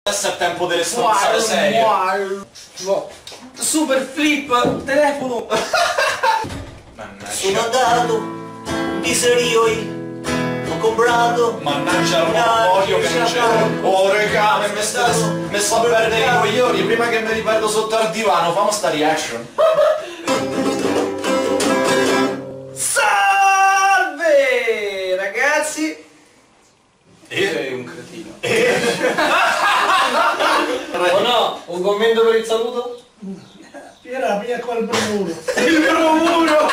Adesso è tempo delle stronzate serie. Super flip, telefono. Sono andato di Serioi, ho comprato. Mannaggia il monopolio che non c'è. Oh regà, mi sto a perdere i coglioni. Prima che mi riperdo sotto al divano, famo sta reaction. Salve ragazzi. Sei un cretino. Oh no, un commento per il saluto? Era via col bravuro. Il bravuro!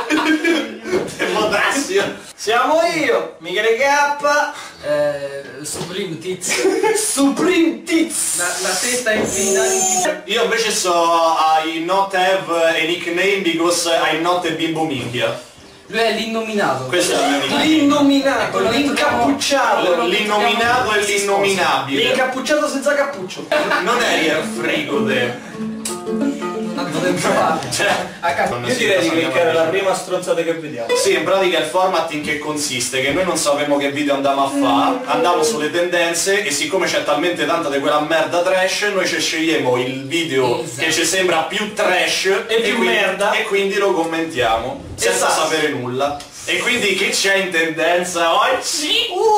Potassio. Siamo io, Michele K. Supreme Tiz. Supreme Tiz! La testa infinita. Io invece so I not have a nickname because I not a bimbo minchia. Lui è l'innominato. Questo è il mio nickname. L'innominato, l'incappucciato. L'innominato e l'innominabile. L'incappucciato senza cappuccio. Non eri al frigo te. Tanto tempo fa. Io direi di cliccare la prima stronzata che vediamo. Sì, in pratica il format in che consiste? Che noi non sapevamo che video andiamo a fare, andiamo sulle tendenze e siccome c'è talmente tanta di quella merda trash, noi ci scegliamo il video che ci sembra più trash e più merda e quindi lo commentiamo senza sapere nulla. E quindi che c'è in tendenza oggi?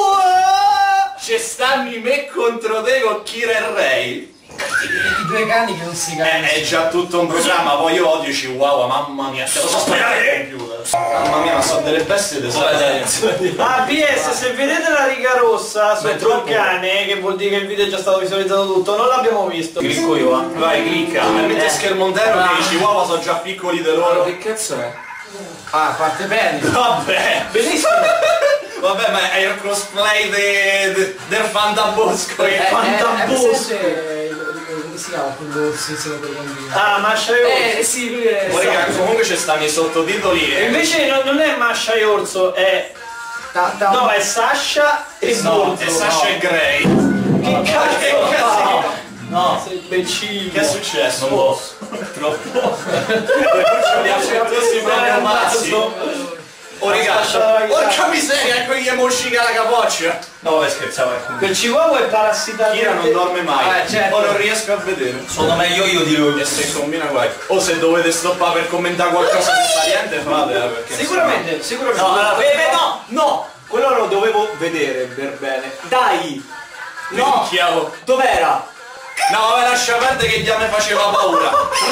Ci stanno i me contro te con Kira e Ray. I due cani che non si capiscono. È già tutto un programma, poi io odio Chihuahua, mamma mia, te lo so spiegare. Mamma mia, ma sono delle bestie tesore. Ah, PS, se vedete la riga rossa sotto il cane, che vuol dire che il video è già stato visualizzato tutto, non l'abbiamo visto. Clicco io, va. Vai, clicca. Metti schermo intero che i Chihuahua sono già piccoli di loro. Che cazzo è? Ah, parte bene. Vabbè, Benissimo. vabbè, ma è il cosplay del Fantabosco. Il Fantabosco. Come si chiama quello senza per bambini? Ah, Masha e Orso. Sì, lui è. Poi raga, comunque ci stanno i sottotitoli. E invece non è Masha e Orso, è. No, è Sasha e Borzo. È Sasha e Grey. Che cazzo? No, sei imbecille. Che è successo? non posso. Troppo. Li accettosi proprio mazzi. Oh raga, porca miseria, ecco gli moscica la capoccia. No, vai scherzavo. Quel chihuahua è parassitario. Kira non dorme mai. Certo. O non riesco a vedere. Sono meglio io di lui. E se combina guai. O se dovete stoppare per commentare qualcosa di saliente fate, perché Sicuramente, sicuramente. No, allora, no, quello lo dovevo vedere per bene. Dai! No! Dov'era? No, vabbè, lascia perdere che già mi faceva paura.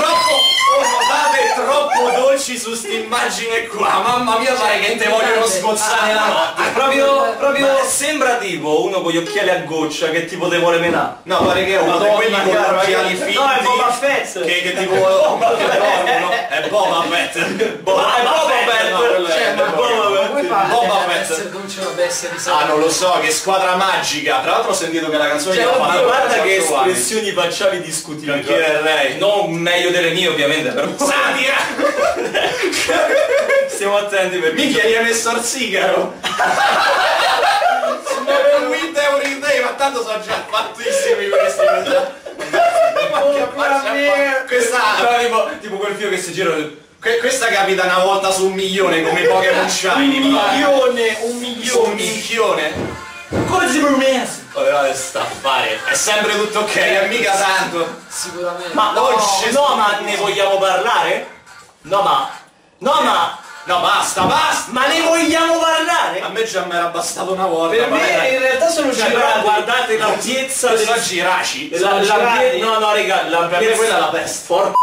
Troppo dolci su st'immagine qua. Mamma mia, pare che te vogliono sgozzare la notte. Proprio ma sembra tipo uno con gli occhiali a goccia che tipo te vuole menare. No, pare che è uno di quelli con gli occhiali finti. No, è Boba Fett. Che tipo dormono. È Boba Fett. Boba Fett. Non c'è una bestia di Ah, non lo so, che squadra magica. Tra l'altro ho sentito che la canzone Cioè, l'ha fatta guarda per che 4 anni. espressioni facciali discutibili. Con Kira e Ray. Non meglio delle mie ovviamente, però. Satira! Stiamo attenti perché. Minchia, gli hai messo al sigaro! Sono un euro in day, ma tanto sono già fattissimi questi. Questa tipo quel filo che si gira. questa capita una volta su 1 milione come Pokémon Shiny. Un Un minchione. Come si permette? Allora sta a fare. È sempre tutto ok, è mica tanto. Sicuramente. Ma no, ma ne vogliamo parlare? No, basta! Ma ne vogliamo parlare? A me già mi era bastato una volta. Per me in realtà sono girati. Guardate l'ampiezza sono giraci. No, raga, Per me l'ampiezza quella è la peste. Porca.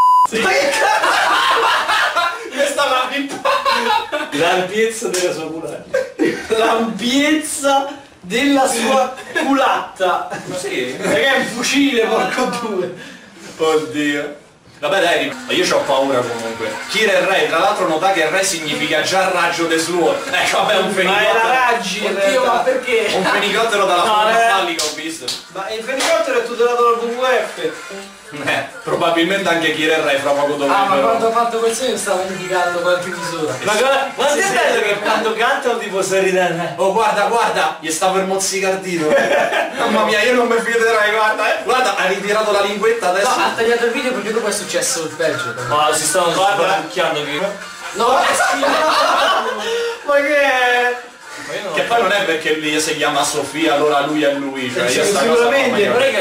Questa va pippata. L'ampiezza della sua culatta. L'ampiezza della sua culatta. Sì. Perché è un fucile, porco due. Oddio. Vabbè dai, io c'ho paura comunque. Kira e Ray, tra l'altro nota che Ray significa già raggio de suo. Ecco, vabbè, un Ma fenicottero. era raggi in Oddio, ma realtà. perché? Un fenicottero dalla forma fallica ho visto. Ma il fenicottero è tutelato dal WWF. Probabilmente anche Kira e Ray fra poco Ah, ma dovrebbero. quando ho fatto quel segno stavo indicando qualche misura. Ma guarda che bello che quando cantano tipo sorridere. Oh guarda, gli sta per mozzicare il dito. Mamma mia, io non mi fiderei, guarda. Guarda, ha ritirato la linguetta adesso. No, ha tagliato il video perché dopo è successo il peggio. Ma si stanno sparacchiando qui. No, Ma che è? Che poi non è perché lei si chiama Sofia, allora lui è lui. Cioè, io sta cosa Sicuramente, non la Però i cagnolini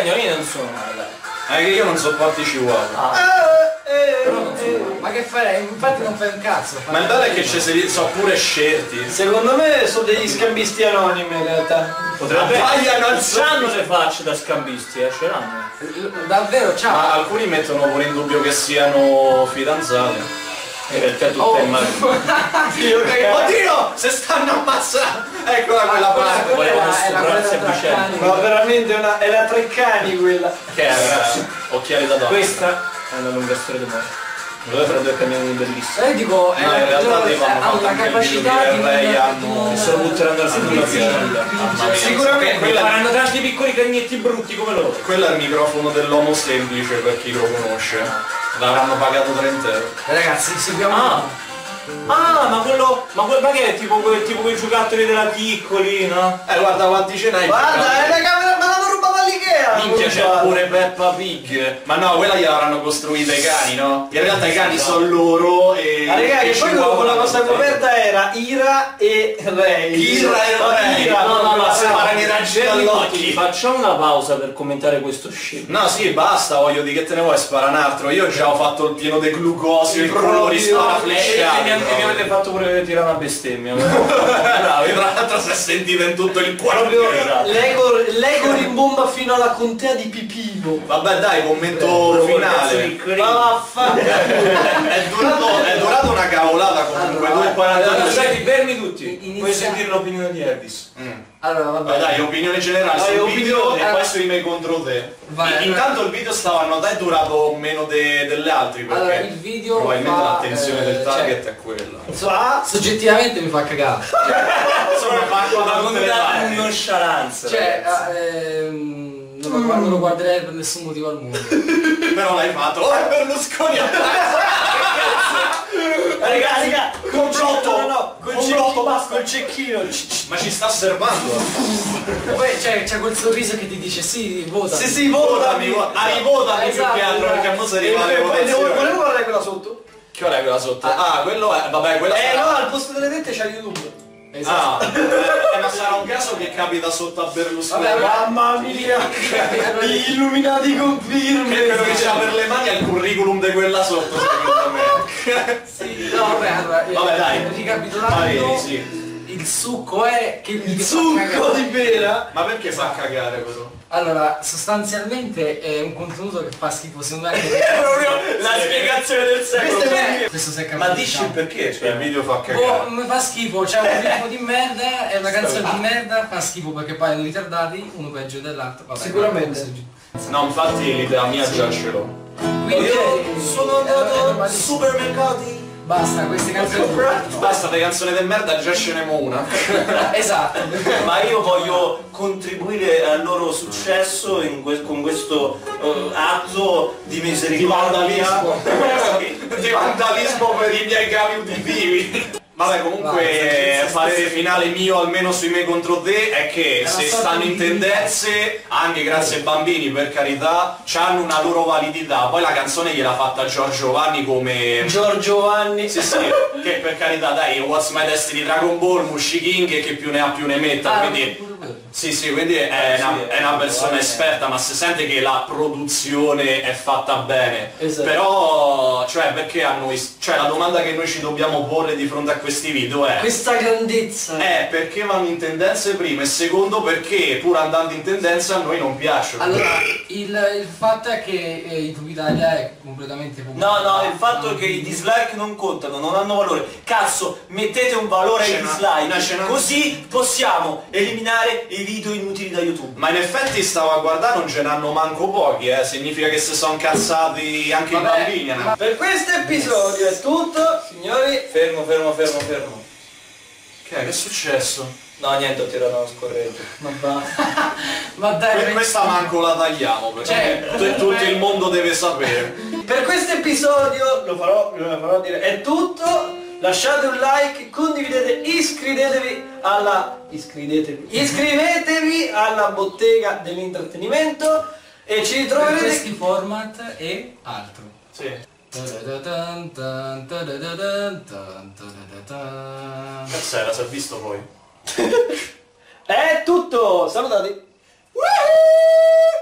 sono male, dai. Che io non sopporto i chihuahua. Però non so. Ma che farei? Infatti non fai un cazzo. Ma il bello è che ci sono pure scelti. Secondo me sono degli scambisti anonimi in realtà. Potrebbe non c'hanno le facce da scambisti, ce l'hanno. Davvero, ciao. Ma alcuni mettono pure in dubbio che siano fidanzati. In realtà tutto è immagine. Oddio, se stanno ammazzando! Eccola quella parte. Volevano stuprarsi a vicenda. Ma veramente è la Treccani quella. Che era occhiali da donna. Questa è una lunga storia d'amore. Volevo fare due camioni bellissimi. Dico, No, in realtà devono ha una capacità di E se lo butteranno al secondo piano. Sicuramente Faranno tanti piccoli cagnetti brutti come loro. Quello è il microfono dell'uomo semplice per chi lo conosce. L'avranno pagato 30 euro. Ragazzi, seguiamo. Ma che è tipo quei giocattoli della Piccoli, no? Guarda quanti ce n'hai. guarda, è la camera, me l'hanno rubata all'Ikea. Minchia, c'è pure Peppa Pig. Ma no, quella gliel'avranno costruita i cani, no? In realtà i cani sono loro e... Ma raga, e che poi Chihuahua la cosa l'hanno coperta era Ira e Ray. Ira e Ray. No, separano i raggi dall'occhio. Facciamo una pausa per commentare questo shit. No, sì, basta, voglio dire che te ne vuoi spara un altro. Io già ho fatto il pieno di glucosio, il colori spara E mi avete fatto pure tirare una bestemmia. Bravi, tra l'altro si è sentito in tutto il Proprio quartiere. Lego rimbomba fino alla contea di Pipino. Vabbè dai, commento finale. Ma vaffanculo. È durato una cavolata comunque, 2,40. Senti, fermi tutti. Inizia- Puoi sentire l'opinione di Elvis. Allora, Vabbè vabbè. dai, opinione generale Dai, sul video opinione. e poi sui miei contro te. Vai, Intanto il video stava a notare è durato meno delle altre perché Allora, il video probabilmente fa, l'attenzione del target cioè, è quella. soggettivamente mi fa cagare. Insomma, parlo da tutte le Con parti. nonchalance. Cioè, non lo guarderei per nessun motivo al mondo. Però l'hai fatto. Oh, è Berlusconi a Raga, complotto, complotto, basta. col cecchino. Ma ci sta osservando. Poi c'è quel sorriso che ti dice sì, vota. Sì, Votami, votami più Esatto, che altro perché a mo' si arriva alle Volevo votazioni. guardare quella sotto. Che ora è quella sotto? Ah, quello è, vabbè, quella sarà... No, al posto delle dette c'è YouTube. Esatto. Ma sarà un caso che capita sotto a Berlusconi. Vabbè, Mamma mia, gli illuminati con firme. Che quello che c'ha per le mani è il curriculum di quella sotto, secondo me. Sì, no, vabbè, allora, Vabbè, dai. ricapitolando, Pareri, sì. il succo è che il video fa Succo cagare. di pera. Ma perché fa cagare però? Allora, sostanzialmente è un contenuto che fa schifo, secondo me. È proprio la spiegazione del secolo. Questo si è capito. Ma dici il perché? Cioè, il video fa Boh, cagare. mi fa schifo, c'è un ritmo di merda, è una canzone di merda, fa schifo perché poi hanno ritardati, uno peggio dell'altro. Vabbè, Sicuramente. No, infatti l'idea mia già ce l'ho. Quindi Sono andato ai supermercati. basta, queste canzoni. Basta, le canzoni del merda già scenemo una. Esatto. Ma io voglio contribuire al loro successo con questo atto di Di misericordia. vandalismo. Di vandalismo per i miei cavi uditivi. Vabbè, comunque parere finale mio almeno sui miei contro te è che se stanno in tendenze, anche grazie ai bambini per carità, hanno una loro validità. Poi la canzone gliel'ha fatta Giorgio Vanni come... Giorgio Vanni. Sì, sì, che per carità dai, What's My Destiny, Dragon Ball, Mushy King e che più ne ha più ne metta, quindi... Sì, sì, quindi è una persona esperta, ma si sente che la produzione è fatta bene. Esatto. Però, cioè, perché a noi... Cioè, la domanda che noi ci dobbiamo porre di fronte a questi video è... Questa grandezza. perché vanno in tendenze prima e secondo perché pur andando in tendenza a noi non piacciono. Allora, il fatto è che YouTube Italia è completamente No, no, il fatto è che i dislike non contano, non hanno valore. Cazzo, mettete un valore ai dislike, così possiamo eliminare i video inutili da YouTube. Ma in effetti stavo a guardare, non ce n'hanno manco pochi, significa che si sono incazzati anche i Vabbè, bambini. ma- Per questo episodio è tutto, signori. Fermo. Che è successo? No, niente, ho tirato una scorretta. Ma dai, Questa manco la tagliamo perché tutto il mondo deve sapere. Per questo episodio lo farò dire è tutto. Lasciate un like, condividete, iscrivetevi alla bottega dell'intrattenimento e ci per ritroverete. questi format e altro. Sì. Cazzera, si è visto poi. È tutto, salutati.